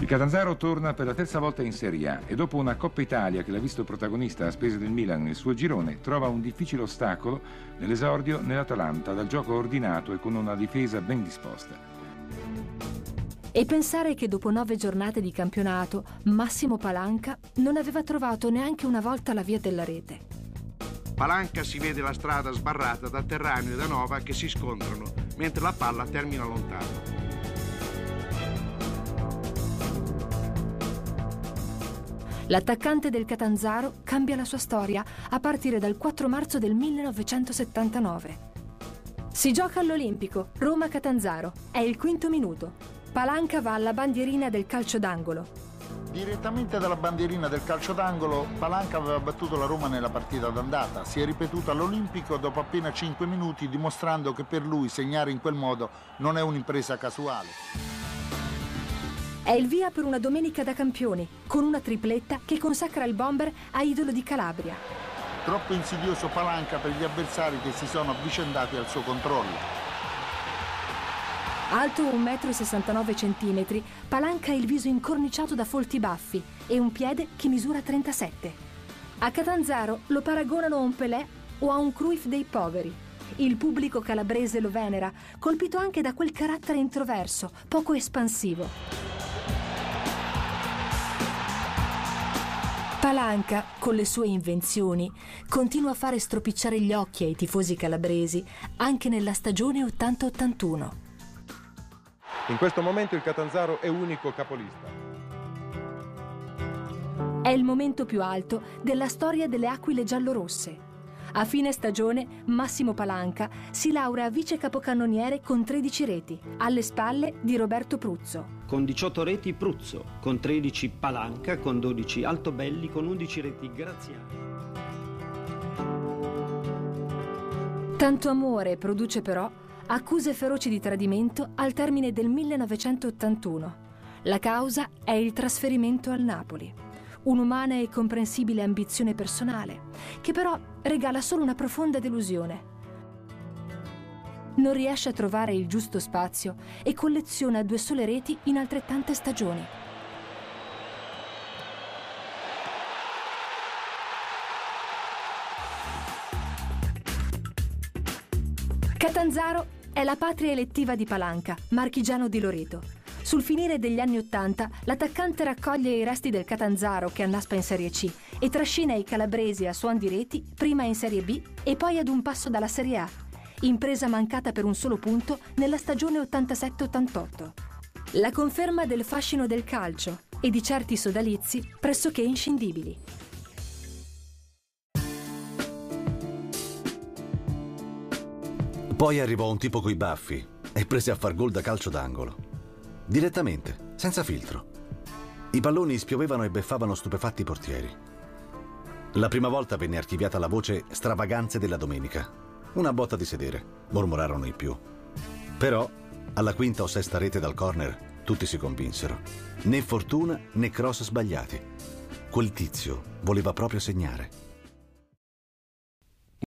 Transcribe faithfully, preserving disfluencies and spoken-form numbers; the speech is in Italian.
Il Catanzaro torna per la terza volta in Serie A e dopo una Coppa Italia che l'ha visto protagonista a spese del Milan nel suo girone, trova un difficile ostacolo nell'esordio nell'Atalanta dal gioco ordinato e con una difesa ben disposta. E pensare che dopo nove giornate di campionato Massimo Palanca non aveva trovato neanche una volta la via della rete. Palanca si vede la strada sbarrata da Terraneo e da Nova che si scontrano, mentre la palla termina lontano. L'attaccante del Catanzaro cambia la sua storia a partire dal quattro marzo del millenovecentosettantanove. Si gioca all'Olimpico, Roma-Catanzaro. È il quinto minuto. Palanca va alla bandierina del calcio d'angolo. Direttamente dalla bandierina del calcio d'angolo, Palanca aveva battuto la Roma nella partita d'andata. Si è ripetuta all'Olimpico dopo appena cinque minuti, dimostrando che per lui segnare in quel modo non è un'impresa casuale. È il via per una domenica da campioni, con una tripletta che consacra il bomber a idolo di Calabria. Troppo insidioso Palanca per gli avversari che si sono avvicendati al suo controllo. Alto un metro e sessantanove centimetri, Palanca ha il viso incorniciato da folti baffi e un piede che misura trentasette. A Catanzaro lo paragonano a un Pelé o a un Cruyff dei poveri. Il pubblico calabrese lo venera, colpito anche da quel carattere introverso, poco espansivo. Palanca, con le sue invenzioni, continua a fare stropicciare gli occhi ai tifosi calabresi anche nella stagione ottanta ottantuno. In questo momento il Catanzaro è unico capolista. È il momento più alto della storia delle Aquile giallorosse. A fine stagione Massimo Palanca si laurea vice capocannoniere con tredici reti, alle spalle di Roberto Pruzzo. Con diciotto reti Pruzzo, con tredici Palanca, con dodici Altobelli, con undici reti Graziani. Tanto amore produce però accuse feroci di tradimento al termine del millenovecentottantuno. La causa è il trasferimento al Napoli. Un'umana e comprensibile ambizione personale, che però regala solo una profonda delusione. Non riesce a trovare il giusto spazio e colleziona due sole reti in altrettante stagioni. Catanzaro è la patria elettiva di Palanca, marchigiano di Loreto. Sul finire degli anni Ottanta, l'attaccante raccoglie i resti del Catanzaro che annaspa in Serie C e trascina i calabresi a suon di reti, prima in Serie B e poi ad un passo dalla Serie A, impresa mancata per un solo punto nella stagione ottantasette ottantotto. La conferma del fascino del calcio e di certi sodalizi pressoché inscindibili. Poi arrivò un tipo coi baffi e prese a far gol da calcio d'angolo. Direttamente, senza filtro. I palloni spiovevano e beffavano stupefatti i portieri. La prima volta venne archiviata la voce stravaganze della domenica. Una botta di sedere, mormorarono i più. Però, alla quinta o sesta rete dal corner, tutti si convinsero. Né fortuna né cross sbagliati. Quel tizio voleva proprio segnare.